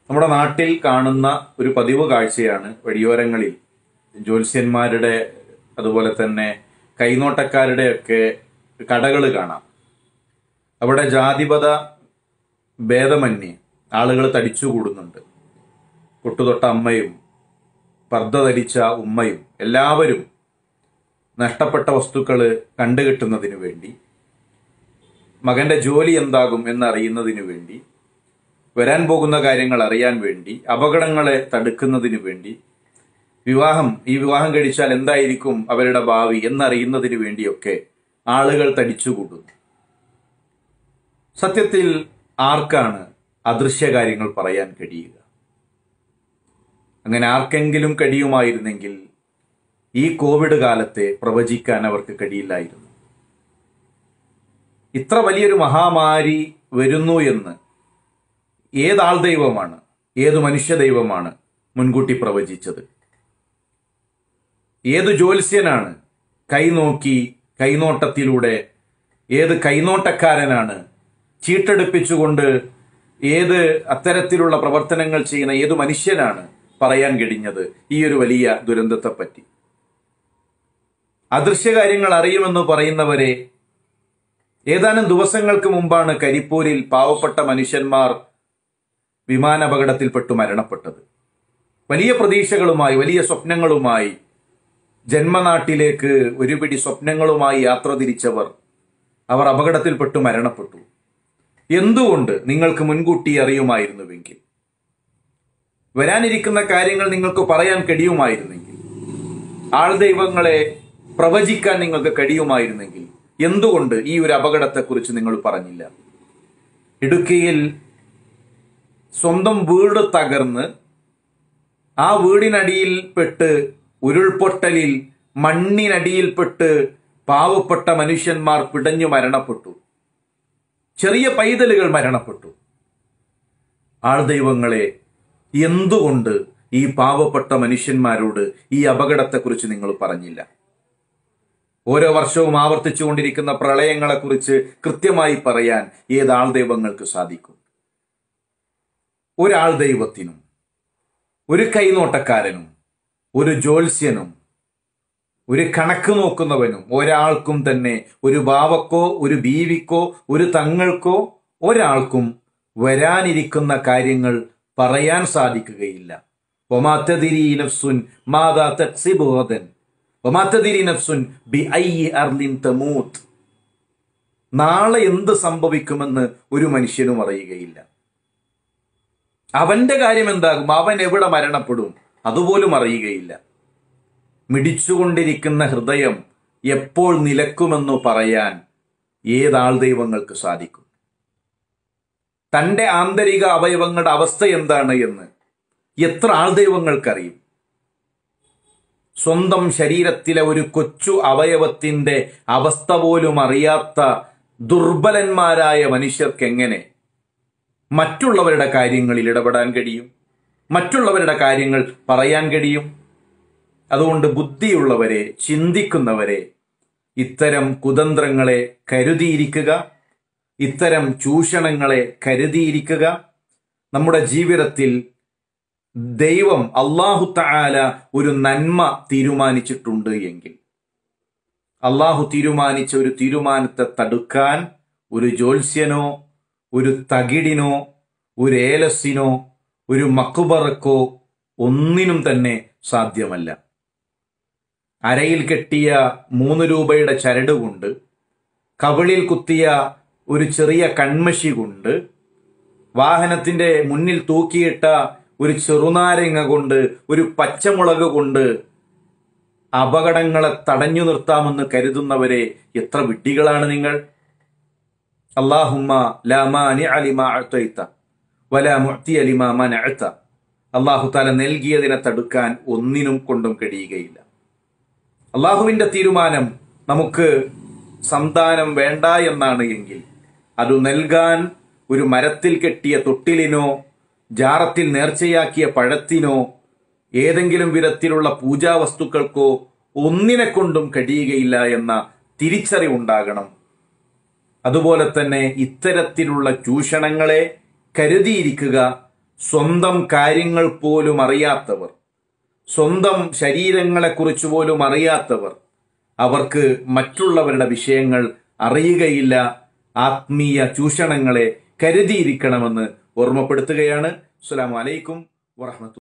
നമ്മുടെ നാട്ടിൽ കാണുന്ന ഒരു പതിവ് കാഴ്ചയാണ് വഴിയോരങ്ങളിൽ ജ്യോത്സ്യന്മാരുടെ അതുപോലെ തന്നെ കൈനോട്ടക്കാരുടെയൊക്കെ കടകൾ കാണാം. അവിടെ ജാതിപത ഭേദമന്യേ ആളുകൾ തടിച്ചുകൂടുന്നുണ്ട്. പൊട്ടുതൊട്ട അമ്മയും പർദ്ദ ധരിച്ച ഉമ്മയും എല്ലാവരും നഷ്ടപ്പെട്ട വസ്തുക്കൾ കണ്ടുകിട്ടുന്നതിനു വേണ്ടി, മകന്റെ ജോലി എന്താകും എന്നറിയുന്നതിനു വേണ്ടി, വരാൻ പോകുന്ന കാര്യങ്ങൾ അറിയാൻ വേണ്ടി, അപകടങ്ങളെ തടുക്കുന്നതിനു വേണ്ടി, ഈ വിവാഹം കഴിച്ചാൽ എന്തായിരിക്കും അവരുടെ ഭാവി എന്നറിയുന്നതിനു വേണ്ടിയൊക്കെ ആളുകൾ തടിച്ചുകൂടുന്നു. സത്യത്തിൽ ആർക്കാണ് അദൃശ്യ കാര്യങ്ങൾ പറയാൻ കഴിയുക? അങ്ങനെ ആർക്കെങ്കിലും കഴിയുമായിരുന്നെങ്കിൽ ഈ കോവിഡ് കാലത്തെ പ്രവചിക്കാൻ അവർക്ക് കഴിയില്ലായിരുന്നു. ഇത്ര വലിയൊരു മഹാമാരി വരുന്നു എന്ന് ഏതാൾ ദൈവമാണ്, ഏതു മനുഷ്യ ദൈവമാണ് മുൻകൂട്ടി പ്രവചിച്ചത്? ഏതു ജ്യോത്സ്യനാണ് കൈനോട്ടത്തിലൂടെ, ഏത് കൈനോട്ടക്കാരനാണ് ചീട്ടെടുപ്പിച്ചുകൊണ്ട് ഏത് അത്തരത്തിലുള്ള പ്രവർത്തനങ്ങൾ ചെയ്യുന്ന ഏതു മനുഷ്യനാണ് പറയാൻ കഴിഞ്ഞത് ഈ ഒരു വലിയ ദുരന്തത്തെപ്പറ്റി? അദൃശ്യകാര്യങ്ങൾ അറിയുമെന്ന് പറയുന്നവരെ ഏതാനും ദിവസങ്ങൾക്ക് മുമ്പാണ് കരിപ്പൂരിൽ പാവപ്പെട്ട മനുഷ്യന്മാർ വിമാനാപകടത്തിൽപ്പെട്ടു മരണപ്പെട്ടത്. വലിയ പ്രതീക്ഷകളുമായി, വലിയ സ്വപ്നങ്ങളുമായി, ജന്മനാട്ടിലേക്ക് ഒരുപിടി സ്വപ്നങ്ങളുമായി യാത്ര തിരിച്ചവർ അവർ അപകടത്തിൽപ്പെട്ടു മരണപ്പെട്ടു. എന്തുകൊണ്ട്? നിങ്ങൾക്ക് മുൻകൂട്ടി അറിയുമായിരുന്നുവെങ്കിൽ, വരാനിരിക്കുന്ന കാര്യങ്ങൾ നിങ്ങൾക്ക് പറയാൻ കഴിയുമായിരുന്നെങ്കിൽ, ആൾദൈവങ്ങളെ പ്രവചിക്കാൻ നിങ്ങൾക്ക് കഴിയുമായിരുന്നെങ്കിൽ എന്തുകൊണ്ട് ഈ ഒരു അപകടത്തെക്കുറിച്ച് നിങ്ങൾ പറഞ്ഞില്ല? ഇടുക്കിയിൽ സ്വന്തം വീട് തകർന്ന് ആ വീടിനടിയിൽപ്പെട്ട് ഉരുൾപൊട്ടലിൽ മണ്ണിനടിയിൽപ്പെട്ട് പാവപ്പെട്ട മനുഷ്യന്മാർ പിടഞ്ഞു മരണപ്പെട്ടു. ചെറിയ പൈതലുകൾ മരണപ്പെട്ടു. ആൾദൈവങ്ങളെ, എന്തുകൊണ്ട് ഈ പാവപ്പെട്ട മനുഷ്യന്മാരോട് ഈ അപകടത്തെക്കുറിച്ച് നിങ്ങൾ പറഞ്ഞില്ല? ഓരോ വർഷവും ആവർത്തിച്ചുകൊണ്ടിരിക്കുന്ന പ്രളയങ്ങളെക്കുറിച്ച് കൃത്യമായി പറയാൻ ഏതാൾ ദൈവങ്ങൾക്ക് സാധിക്കും? ഒരാൾ ദൈവത്തിനും, ഒരു കൈനോട്ടക്കാരനും, ഒരു ജ്യോത്സ്യനും, ഒരു കണക്ക് നോക്കുന്നവനും ഒരാൾക്കും തന്നെ, ഒരു ബാവക്കോ ഒരു ബീവിക്കോ ഒരു തങ്ങൾക്കോ ഒരാൾക്കും വരാനിരിക്കുന്ന കാര്യങ്ങൾ പറയാൻ സാധിക്കുകയില്ല. വമാ തദ്രി നഫ്സുൻ മാദാ തക്സിബു ഗദൻ വമാ തദ്രി നഫ്സുൻ ബിഅയ്യി അർളിൻ തമൂത്ത്. നാളെ എന്ത് സംഭവിക്കുമെന്ന് ഒരു മനുഷ്യനും അറിയുകയില്ല. അവന്റെ കാര്യം എന്താകും, അവൻ എവിടെ മരണപ്പെടും, അതുപോലും അറിയുകയില്ല. മിടിച്ചുകൊണ്ടിരിക്കുന്ന ഹൃദയം എപ്പോൾ നിലക്കുമെന്നു പറയാൻ ഏതാൾ ദൈവങ്ങൾക്ക് സാധിക്കും? തന്റെ ആന്തരിക അവയവങ്ങളുടെ അവസ്ഥ എന്താണ് എന്ന് എത്ര ആൾ ദൈവങ്ങൾക്കറിയും? സ്വന്തം ശരീരത്തിലെ ഒരു കൊച്ചു അവയവത്തിന്റെ അവസ്ഥ പോലും അറിയാത്ത ദുർബലന്മാരായ മനുഷ്യർക്ക് എങ്ങനെ മറ്റുള്ളവരുടെ കാര്യങ്ങളിൽ ഇടപെടാൻ കഴിയും? മറ്റുള്ളവരുടെ കാര്യങ്ങൾ പറയാൻ കഴിയും? അതുകൊണ്ട് ബുദ്ധിയുള്ളവരെ, ചിന്തിക്കുന്നവരെ, ഇത്തരം കുതന്ത്രങ്ങളെ കരുതിയിരിക്കുക, ഇത്തരം ചൂഷണങ്ങളെ കരുതിയിരിക്കുക. നമ്മുടെ ജീവിതത്തിൽ ദൈവം അല്ലാഹു തആല ഒരു നന്മ തീരുമാനിച്ചിട്ടുണ്ട് എങ്കിൽ, അല്ലാഹു തീരുമാനിച്ച ഒരു തീരുമാനത്തെ തടുക്കാൻ ഒരു ജ്യോത്സ്യനോ, ഒരു തകിടിനോ, ഒരു ഏലസിനോ, ഒരു മക്ബറക്കോ ഒന്നിനും തന്നെ സാധ്യമല്ല. അരയിൽ കെട്ടിയ 3 രൂപയുടെ ചരട് കൊണ്ട്, കവിളിൽ കുത്തിയ ഒരു ചെറിയ കൺമഷി കൊണ്ട്, വാഹനത്തിന്റെ മുന്നിൽ തൂക്കിയിട്ട ഒരു ചെറുനാരങ്ങ കൊണ്ട്, ഒരു പച്ചമുളക് കൊണ്ട് അപകടങ്ങളെ തടഞ്ഞു നിർത്താമെന്ന് കരുതുന്നവരെ എത്ര വിഡ്ഢികളാണ് നിങ്ങൾ! അല്ലാഹുമ്മ ലാ മാനിഅ ലിമാ അഅ്തൈത വലാ മുഅ്തിയ ലിമാ മനഅത. അല്ലാഹു തആല നൽകിയതിനെ തടുക്കാൻ ഒന്നിനും കൊണ്ടും കഴിയുകയില്ല. അള്ളാഹുവിന്റെ തീരുമാനം നമുക്ക് സന്താനം വേണ്ട എന്നാണ് എങ്കിൽ, അത് നൽകാൻ ഒരു മരത്തിൽ കെട്ടിയ തൊട്ടിലിനോ, ജാറത്തിൽ നേർച്ചയാക്കിയ പഴത്തിനോ, ഏതെങ്കിലും വിധത്തിലുള്ള പൂജാവസ്തുക്കൾക്കോ ഒന്നിനെ കൊണ്ടും കഴിയുകയില്ല എന്ന തിരിച്ചറിവുണ്ടാകണം. അതുപോലെ തന്നെ ഇത്തരത്തിലുള്ള ചൂഷണങ്ങളെ കരുതിയിരിക്കുക, സ്വന്തം കാര്യങ്ങൾ പോലും അറിയാത്തവർ, സ്വന്തം ശരീരങ്ങളെക്കുറിച്ച് പോലും അറിയാത്തവർ, അവർക്ക് മറ്റുള്ളവരുടെ വിഷയങ്ങൾ അറിയുകയില്ല. ആത്മീയ ചൂഷണങ്ങളെ കരുതിയിരിക്കണമെന്ന് ഓർമ്മപ്പെടുത്തുകയാണ്. അസ്സലാമു അലൈക്കും വറഹ്മത്തുള്ളാഹി.